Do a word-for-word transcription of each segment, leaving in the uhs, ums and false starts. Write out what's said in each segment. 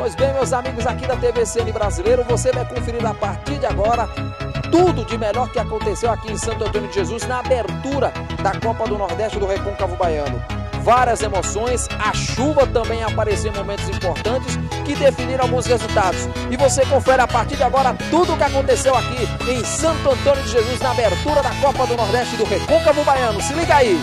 Pois bem, meus amigos aqui da T V C N Brasileiro, você vai conferir a partir de agora tudo de melhor que aconteceu aqui em Santo Antônio de Jesus na abertura da Copa do Nordeste do Recôncavo Baiano. Várias emoções, a chuva também apareceu em momentos importantes que definiram alguns resultados. E você confere a partir de agora tudo o que aconteceu aqui em Santo Antônio de Jesus na abertura da Copa do Nordeste do Recôncavo Baiano. Se liga aí!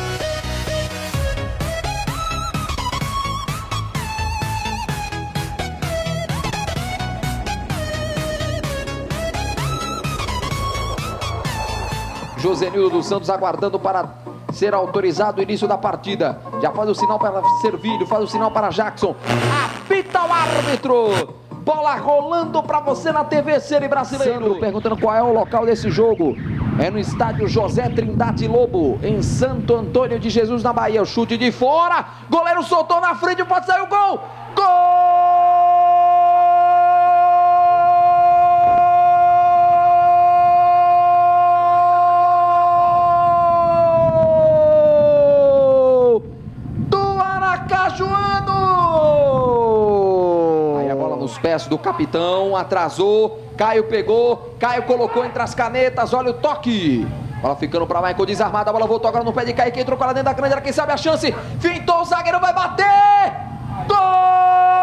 Josenildo dos Santos aguardando para ser autorizado o início da partida. Já faz o sinal para Servilho, faz o sinal para Jackson. Apita o árbitro. Bola rolando para você na T V C N Brasileiro. Sandro perguntando qual é o local desse jogo. É no estádio José Trindade Lobo, em Santo Antônio de Jesus, na Bahia. O chute de fora. Goleiro soltou na frente, pode sair o gol. Gol! Os pés do capitão, atrasou, Caio pegou, Caio colocou entre as canetas, olha o toque. Bola ficando para Michael, desarmada, a bola voltou agora no pé de Caio, que entrou com ela dentro da grande área, quem sabe a chance, fintou, o zagueiro vai bater, gol!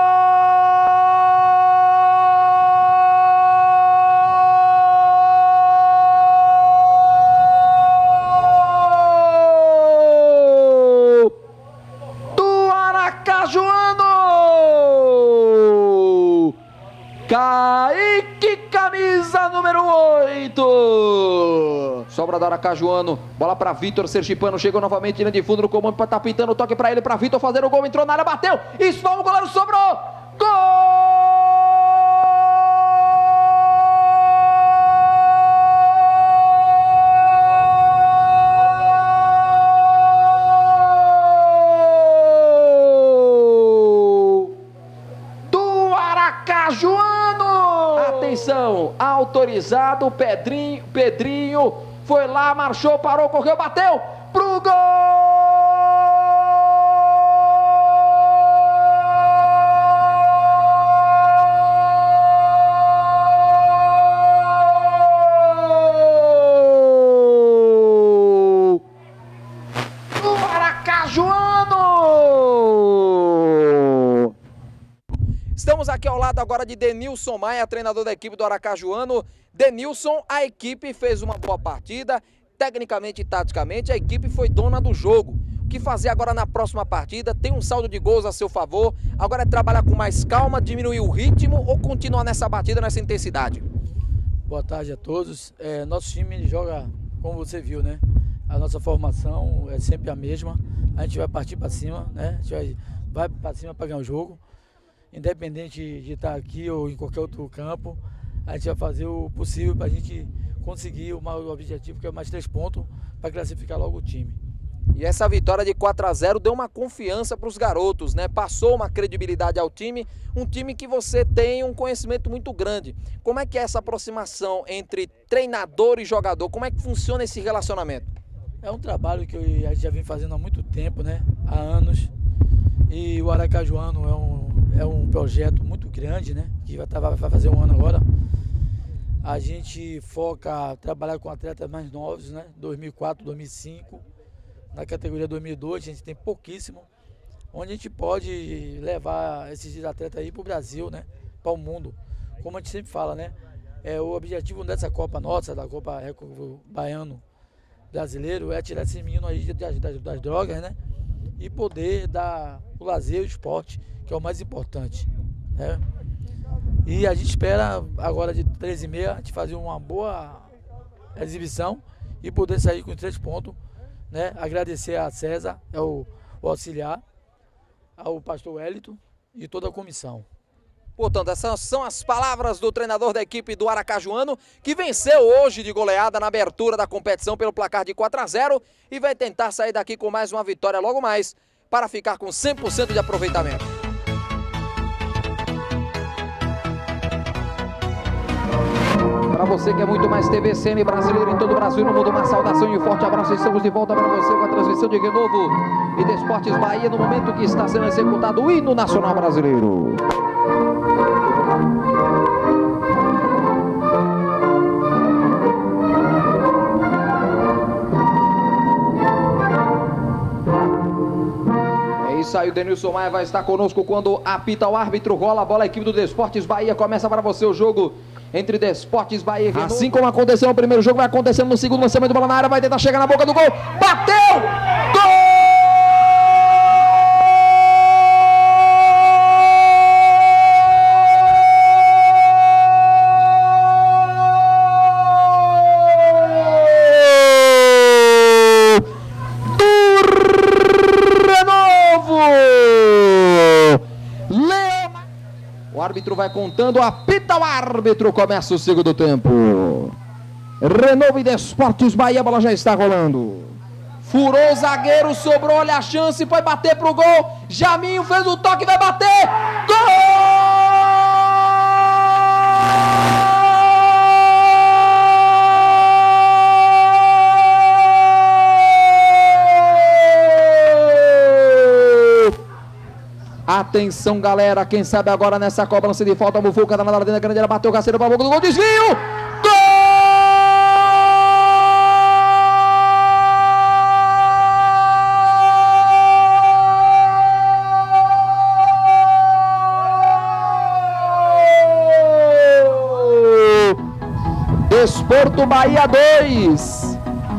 Do Aracajuano! Kaique, camisa número oito. Sobra do Aracajuano. Bola para Vitor Sergipano. Chegou novamente linha de fundo no comando para tá pintando. Toque para ele, para Vitor fazer o gol. Entrou na área, bateu. Isso, o goleiro sobrou. Gol! Do Aracajuano. Atenção, autorizado, Pedrinho, Pedrinho foi lá, marchou, parou, correu, bateu pro gol! Do Aracajuano! Estamos aqui ao lado agora de Denilson Maia, treinador da equipe do Aracajuano. Denilson, a equipe fez uma boa partida, tecnicamente e taticamente, a equipe foi dona do jogo. O que fazer agora na próxima partida? Tem um saldo de gols a seu favor, agora é trabalhar com mais calma, diminuir o ritmo ou continuar nessa batida, nessa intensidade? Boa tarde a todos. É, nosso time joga, como você viu, né? A nossa formação é sempre a mesma, a gente vai partir para cima, né? A gente vai, vai para cima para ganhar o jogo. Independente de estar aqui ou em qualquer outro campo, a gente vai fazer o possível para a gente conseguir o maior objetivo, que é mais três pontos, para classificar logo o time. E essa vitória de quatro a zero deu uma confiança para os garotos, né? Passou uma credibilidade ao time, um time que você tem um conhecimento muito grande. Como é que é essa aproximação entre treinador e jogador? Como é que funciona esse relacionamento? É um trabalho que a gente já vem fazendo há muito tempo, né? Há anos. E o Aracajuano é um É um projeto muito grande, né? Que vai, vai fazer um ano agora. A gente foca trabalhar com atletas mais novos, né? dois mil e quatro, dois mil e cinco. Na categoria dois mil e dois a gente tem pouquíssimo. Onde a gente pode levar esses atletas aí para o Brasil, né? Para o mundo. Como a gente sempre fala, né? É, o objetivo dessa Copa nossa, da Copa Recôncavo Baiano Brasileiro, é tirar esses meninos aí das, das, das drogas, né? E poder dar o lazer e o esporte, que é o mais importante, né? E a gente espera agora de treze e meia a gente fazer uma boa exibição e poder sair com três pontos, né? Agradecer a César, é o, o auxiliar, ao pastor Wellington e toda a comissão. Portanto, essas são as palavras do treinador da equipe do Aracajuano, que venceu hoje de goleada na abertura da competição pelo placar de quatro a zero e vai tentar sair daqui com mais uma vitória logo mais para ficar com cem por cento de aproveitamento. Para você que é muito mais T V C N Brasileiro em todo o Brasil e no mundo, uma saudação e um forte abraço. Estamos de volta para você com a transmissão de Renovo e Desportes Bahia, no momento que está sendo executado o hino nacional brasileiro. isso aí, o Denilson Maia vai estar conosco quando apita o árbitro, rola a bola, a equipe do Desportes Bahia começa para você o jogo entre Desportes Bahia e Renovo. Assim como aconteceu no primeiro jogo, vai acontecendo no segundo, lançamento de bola na área, vai tentar chegar na boca do gol, bateu! Gol! O árbitro vai contando, apita o árbitro, começa o segundo tempo. Renovo e Desportes Bahia, a bola já está rolando. Furou o zagueiro, sobrou, olha a chance, foi bater pro gol. Jaminho fez o toque, vai bater. Gol! Atenção, galera, quem sabe agora nessa cobrança de falta, o Mufuca tá na área dentro da grande área, bateu o Caceiro para a boca do gol, desvio! Gol! Desporto Bahia dois,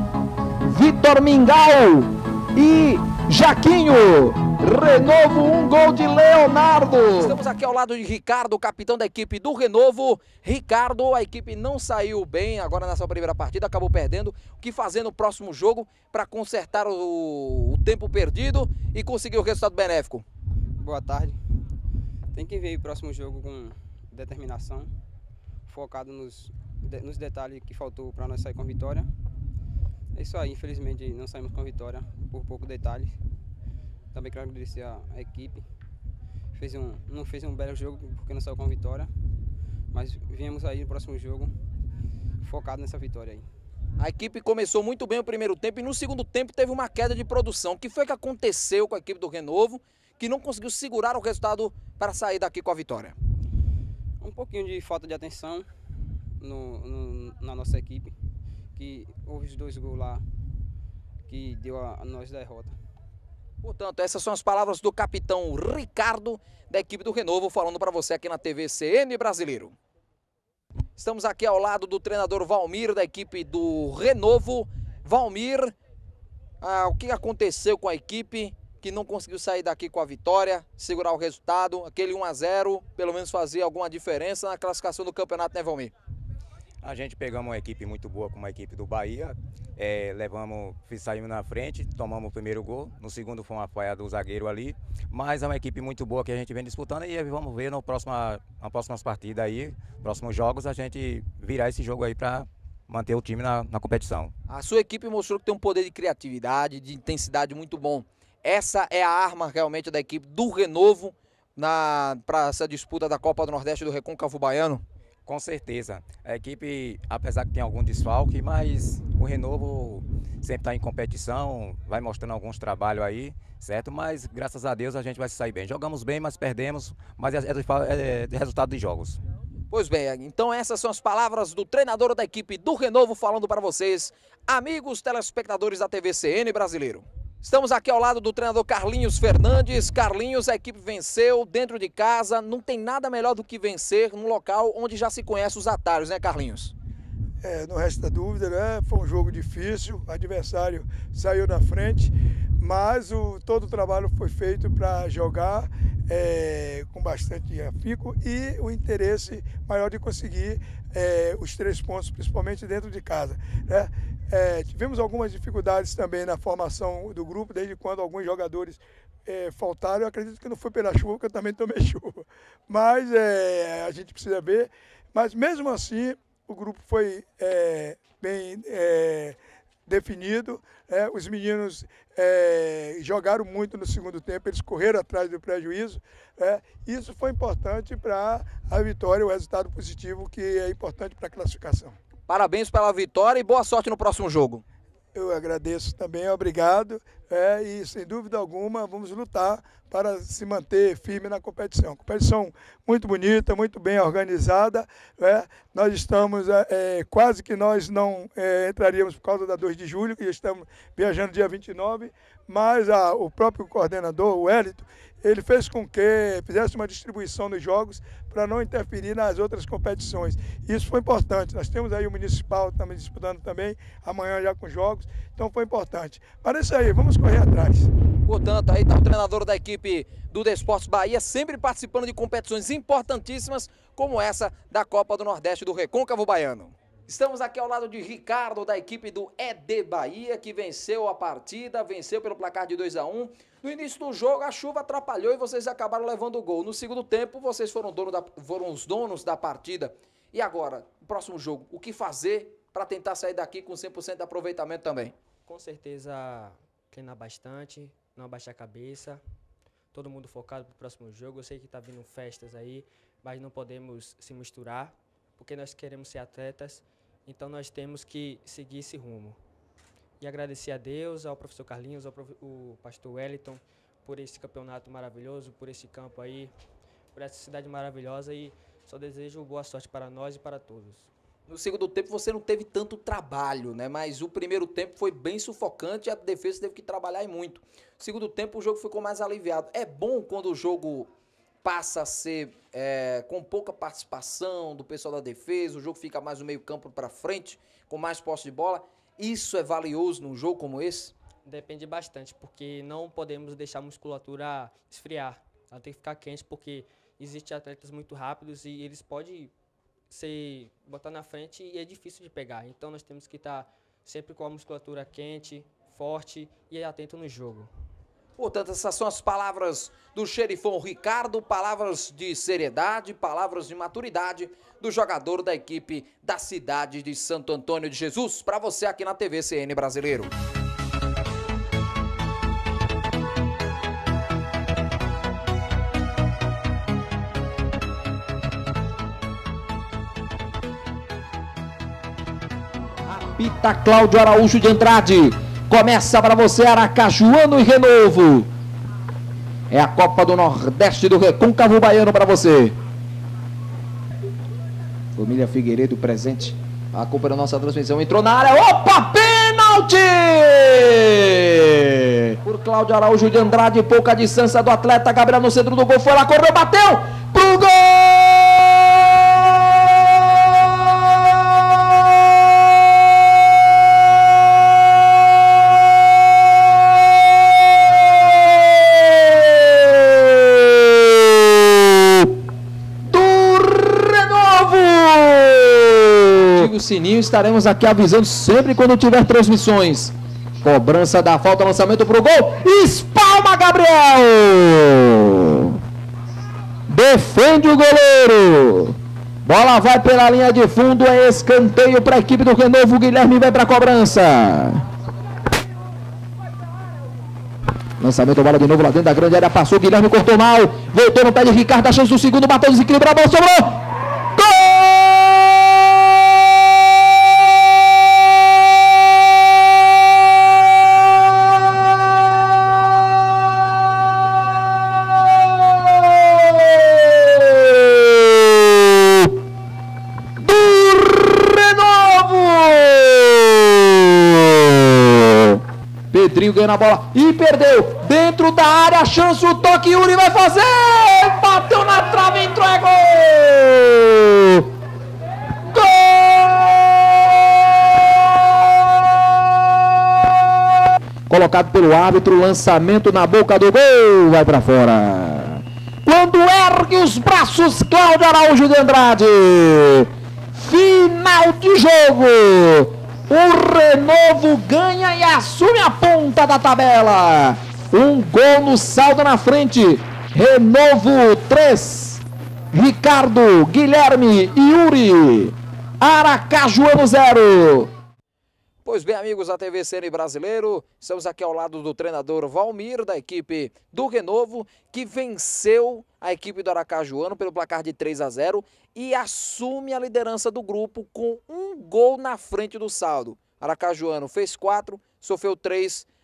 Vitor Mingau e Jaquinho. Renovo, um gol de Leonardo. Estamos aqui ao lado de Ricardo, capitão da equipe do Renovo. Ricardo, a equipe não saiu bem agora nessa primeira partida, acabou perdendo. O que fazer no próximo jogo para consertar o, o tempo perdido e conseguir o resultado benéfico? Boa tarde. Tem que ver o próximo jogo com determinação, focado nos, nos detalhes que faltou para nós sair com vitória. É isso aí, infelizmente não saímos com vitória por pouco detalhe. Também quero agradecer a, a equipe. Fez um, não fez um belo jogo porque não saiu com vitória, mas viemos aí no próximo jogo focado nessa vitória aí. A equipe começou muito bem o primeiro tempo e no segundo tempo teve uma queda de produção. O que foi que aconteceu com a equipe do Renovo que não conseguiu segurar o resultado para sair daqui com a vitória? Um pouquinho de falta de atenção no, no, na nossa equipe, que houve os dois gols lá que deu a, a nós derrota. Portanto, essas são as palavras do capitão Ricardo, da equipe do Renovo, falando para você aqui na T V C N Brasileiro. Estamos aqui ao lado do treinador Valmir, da equipe do Renovo. Valmir, ah, o que aconteceu com a equipe que não conseguiu sair daqui com a vitória, segurar o resultado? Aquele um a zero, pelo menos fazia alguma diferença na classificação do campeonato, né, Valmir? A gente pegamos uma equipe muito boa como a equipe do Bahia, é, levamos, saímos na frente, tomamos o primeiro gol, no segundo foi uma falha do zagueiro ali, mas é uma equipe muito boa que a gente vem disputando e vamos ver no próximo, nas próximas partidas aí, próximos jogos, a gente virar esse jogo aí para manter o time na, na competição. A sua equipe mostrou que tem um poder de criatividade, de intensidade muito bom. Essa é a arma realmente da equipe do Renovo para essa disputa da Copa do Nordeste do Recôncavo Baiano? Com certeza. A equipe, apesar que tem algum desfalque, mas o Renovo sempre está em competição, vai mostrando alguns trabalhos aí, certo? Mas graças a Deus a gente vai se sair bem. Jogamos bem, mas perdemos, mas é, é, é resultado de jogos. Pois bem, então essas são as palavras do treinador da equipe do Renovo falando para vocês, amigos telespectadores da T V C N Brasileiro. Estamos aqui ao lado do treinador Carlinhos Fernandes. Carlinhos, a equipe venceu dentro de casa. Não tem nada melhor do que vencer num local onde já se conhece os atalhos, né, Carlinhos? É, não resta dúvida, né? Foi um jogo difícil, o adversário saiu na frente, mas o, todo o trabalho foi feito para jogar é, com bastante afinco e o interesse maior de conseguir é, os três pontos, principalmente dentro de casa, né? É, tivemos algumas dificuldades também na formação do grupo, desde quando alguns jogadores é, faltaram. Eu acredito que não foi pela chuva, porque eu também tomei chuva. Mas é, a gente precisa ver. Mas mesmo assim, o grupo foi é, bem é, definido. É, os meninos é, jogaram muito no segundo tempo, eles correram atrás do prejuízo. É, isso foi importante para a vitória, o resultado positivo, que é importante para a classificação. Parabéns pela vitória e boa sorte no próximo jogo. Eu agradeço também, obrigado. é, e sem dúvida alguma vamos lutar para se manter firme na competição. Competição muito bonita, muito bem organizada, é, nós estamos, é, quase que nós não é, entraríamos por causa da dois de julho, que estamos viajando dia vinte e nove, mas a, o próprio coordenador, o Wellington, ele fez com que fizesse uma distribuição dos jogos para não interferir nas outras competições. Isso foi importante. Nós temos aí o Municipal também disputando também, amanhã já com jogos, então foi importante. Mas é isso aí, vamos correr atrás. Portanto, aí está o treinador da equipe do Desportes Bahia, sempre participando de competições importantíssimas, como essa da Copa do Nordeste do Recôncavo Baiano. Estamos aqui ao lado de Ricardo, da equipe do E D Bahia, que venceu a partida, venceu pelo placar de dois a um. No início do jogo, a chuva atrapalhou e vocês acabaram levando o gol. No segundo tempo, vocês foram, dono da, foram os donos da partida. E agora, o próximo jogo, o que fazer para tentar sair daqui com cem por cento de aproveitamento também? Com certeza, treinar bastante, não abaixar a cabeça. Todo mundo focado para o próximo jogo. Eu sei que está vindo festas aí, mas não podemos se misturar, porque nós queremos ser atletas. Então nós temos que seguir esse rumo. E agradecer a Deus, ao professor Carlinhos, ao prof... o pastor Wellington, por esse campeonato maravilhoso, por esse campo aí, por essa cidade maravilhosa, e só desejo boa sorte para nós e para todos. No segundo tempo você não teve tanto trabalho, né? Mas o primeiro tempo foi bem sufocante e a defesa teve que trabalhar muito. No segundo tempo o jogo ficou mais aliviado. É bom quando o jogo passa a ser é, com pouca participação do pessoal da defesa, o jogo fica mais no meio campo para frente, com mais posse de bola. Isso é valioso num jogo como esse? Depende bastante, porque não podemos deixar a musculatura esfriar. Ela tem que ficar quente, porque existem atletas muito rápidos e eles podem se botar na frente e é difícil de pegar. Então nós temos que estar sempre com a musculatura quente, forte e atento no jogo. Portanto, essas são as palavras do xerifão Ricardo, palavras de seriedade, palavras de maturidade do jogador da equipe da cidade de Santo Antônio de Jesus. Para você aqui na T V C N Brasileiro. Apita Cláudio Araújo de Andrade. Começa para você Aracajuano e Renovo. É a Copa do Nordeste do Recôncavo Baiano para você. Família Figueiredo presente, acompanhando a nossa transmissão. Entrou na área. Opa! Pênalti! Por Cláudio Araújo de Andrade. Pouca distância do atleta. Gabriel no centro do gol. Foi lá, correu, bateu. Pro gol! O sininho, estaremos aqui avisando sempre quando tiver transmissões. Cobrança da falta, lançamento pro gol. Espalma Gabriel. Defende o goleiro. Bola vai pela linha de fundo, é escanteio para a equipe do Renovo. Guilherme vai para a cobrança. Lançamento, bola de novo lá dentro da grande área, passou, Guilherme cortou mal, voltou no pé de Ricardo, a chance do segundo, bateu, desequilibrou, a bola sobrou. Pedrinho ganhou na bola e perdeu. Dentro da área, a chance, o toque, Yuri vai fazer. Bateu na trave, entrou, é gol! Gol! Colocado pelo árbitro, lançamento na boca do gol, vai pra fora. Quando ergue os braços, Cláudio Araújo de Andrade. Final de jogo. O Renovo ganha e assume a ponta da tabela. Um gol no saldo na frente. Renovo três. Ricardo, Guilherme e Yuri. Aracajuano zero. Pois bem, amigos da T V C N Brasileiro, estamos aqui ao lado do treinador Valmir, da equipe do Renovo, que venceu a equipe do Aracajuano pelo placar de três a zero e assume a liderança do grupo com um gol na frente do saldo. Aracajuano fez quatro, sofreu três,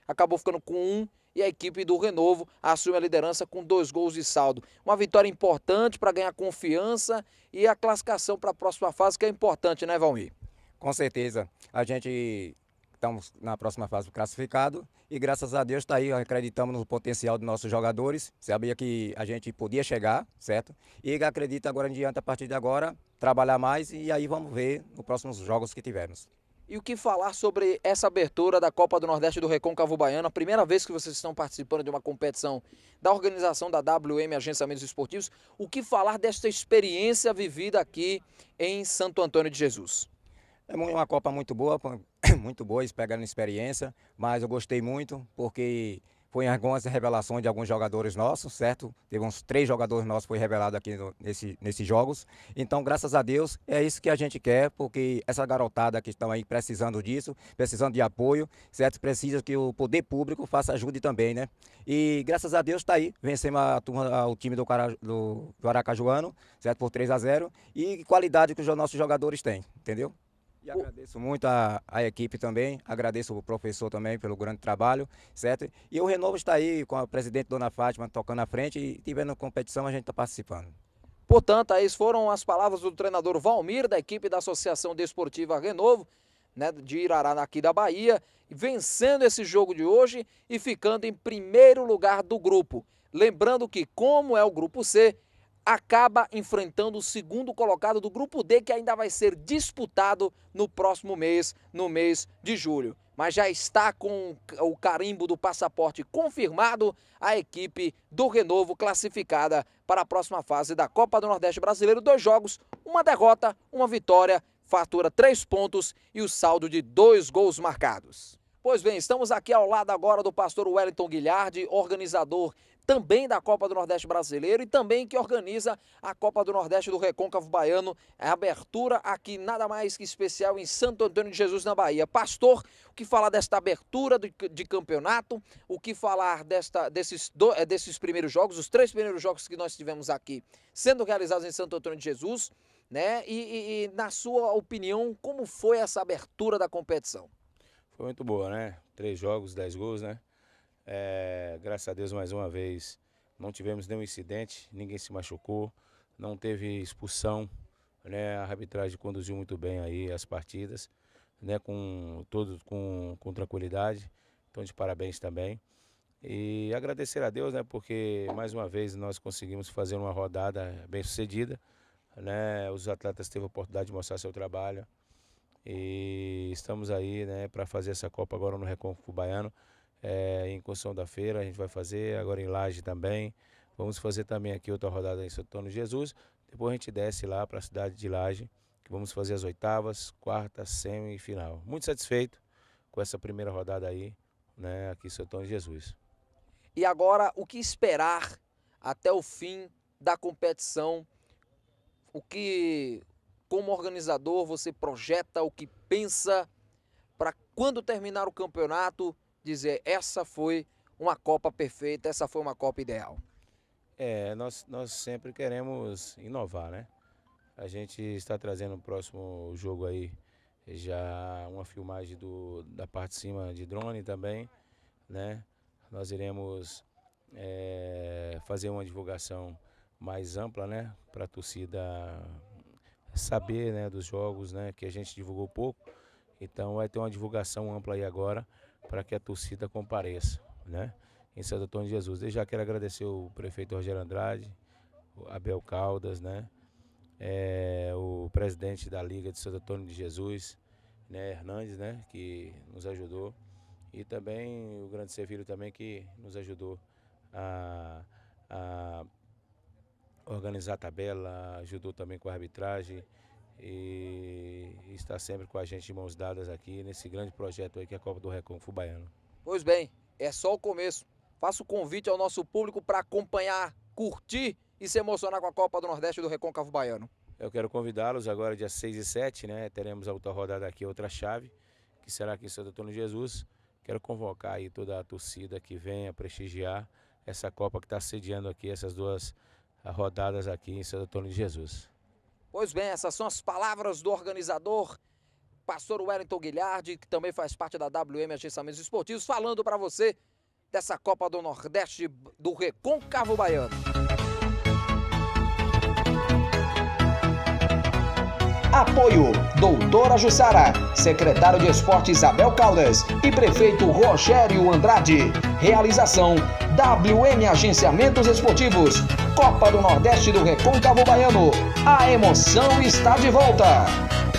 acabou ficando com um e a equipe do Renovo assume a liderança com dois gols de saldo. Uma vitória importante para ganhar confiança e a classificação para a próxima fase, que é importante, né, Valmir? Com certeza. A gente estamos na próxima fase classificado e graças a Deus está aí, acreditamos no potencial dos nossos jogadores, sabia que a gente podia chegar, certo? E acredita agora em diante, a partir de agora, trabalhar mais e aí vamos ver nos próximos jogos que tivermos. E o que falar sobre essa abertura da Copa do Nordeste do Recôncavo Baiano, a primeira vez que vocês estão participando de uma competição da organização da W M Agenciamentos Esportivos, o que falar desta experiência vivida aqui em Santo Antônio de Jesus? É uma Copa muito boa, muito boa, pegando experiência, mas eu gostei muito porque foi algumas revelações de alguns jogadores nossos, certo? Teve uns três jogadores nossos que foi revelado aqui no, nesse, nesses jogos. Então, graças a Deus, é isso que a gente quer, porque essa garotada que estão aí precisando disso, precisando de apoio, certo? Precisa que o poder público faça ajude também, né? E graças a Deus está aí, vencemos a turma, o time do, do, do Aracajuano, certo? Por três a zero, e qualidade que os nossos jogadores têm, entendeu? E agradeço muito a, a equipe também, agradeço o professor também pelo grande trabalho, certo? E o Renovo está aí com a presidente Dona Fátima tocando à frente e tivendo competição a gente está participando. Portanto, aí foram as palavras do treinador Valmir, da equipe da Associação Desportiva Renovo, né, de Irará, aqui da Bahia, vencendo esse jogo de hoje e ficando em primeiro lugar do grupo. Lembrando que, como é o grupo C, acaba enfrentando o segundo colocado do grupo D, que ainda vai ser disputado no próximo mês, no mês de julho. Mas já está com o carimbo do passaporte confirmado a equipe do Renovo classificada para a próxima fase da Copa do Nordeste Brasileiro. Dois jogos, uma derrota, uma vitória, fatura três pontos e o saldo de dois gols marcados. Pois bem, estamos aqui ao lado agora do pastor Wellington Guilhardi, organizador também da Copa do Nordeste Brasileiro e também que organiza a Copa do Nordeste do Recôncavo Baiano, a abertura aqui nada mais que especial em Santo Antônio de Jesus, na Bahia. Pastor, o que falar desta abertura de, de campeonato, o que falar desta, desses, do, desses primeiros jogos, os três primeiros jogos que nós tivemos aqui sendo realizados em Santo Antônio de Jesus, né? E, e, e na sua opinião, como foi essa abertura da competição? Foi muito boa, né? Três jogos, dez gols, né? É, graças a Deus, mais uma vez, não tivemos nenhum incidente, ninguém se machucou, não teve expulsão, né? A arbitragem conduziu muito bem aí as partidas, né? Com, todo, com, com tranquilidade, então de parabéns também. E agradecer a Deus, né? Porque mais uma vez nós conseguimos fazer uma rodada bem sucedida, né? Os atletas teve a oportunidade de mostrar seu trabalho e estamos aí, né? Para fazer essa Copa agora no Recôncavo Baiano. É, em Construção da Feira a gente vai fazer, agora em Laje também. Vamos fazer também aqui outra rodada em Santo Antônio de Jesus. Depois a gente desce lá para a cidade de Laje, que vamos fazer as oitavas, quarta, semi e final. Muito satisfeito com essa primeira rodada aí, né, aqui em Santo Antônio de Jesus. E agora, o que esperar até o fim da competição? O que, como organizador, você projeta, o que pensa para quando terminar o campeonato dizer essa foi uma Copa perfeita, essa foi uma Copa ideal? É, nós, nós sempre queremos inovar, né? A gente está trazendo no próximo jogo aí já uma filmagem do, da parte de cima de drone também, né? Nós iremos é, fazer uma divulgação mais ampla, né? Para a torcida saber, né, dos jogos, né? Que a gente divulgou pouco. Então vai ter uma divulgação ampla aí agora, para que a torcida compareça, né, em Santo Antônio de Jesus. Desde já quero agradecer o prefeito Rogério Andrade, o Abel Caldas, né, é, o presidente da Liga de Santo Antônio de Jesus, né, Hernandes, né, que nos ajudou, e também o grande Sevilho também que nos ajudou a, a organizar a tabela, ajudou também com a arbitragem, e está sempre com a gente de mãos dadas aqui nesse grande projeto aí que é a Copa do Recôncavo Baiano. Pois bem, é só o começo. Faço o convite ao nosso público para acompanhar, curtir e se emocionar com a Copa do Nordeste do Recôncavo Baiano. Eu quero convidá-los agora dia seis e sete, né? Teremos a outra rodada aqui, outra chave, que será aqui em Santo Antônio de Jesus. Quero convocar aí toda a torcida que venha prestigiar essa Copa que está sediando aqui essas duas rodadas aqui em Santo Antônio de Jesus. Pois bem, essas são as palavras do organizador pastor Wellington Guilhardi, que também faz parte da W M Agenciamentos Esportivos, falando para você dessa Copa do Nordeste do Recôncavo Baiano. Apoio: Doutora Jussara, secretário de Esporte Isabel Caldas e prefeito Rogério Andrade. Realização: W M Agenciamentos Esportivos. Copa do Nordeste do Recôncavo Baiano. A emoção está de volta.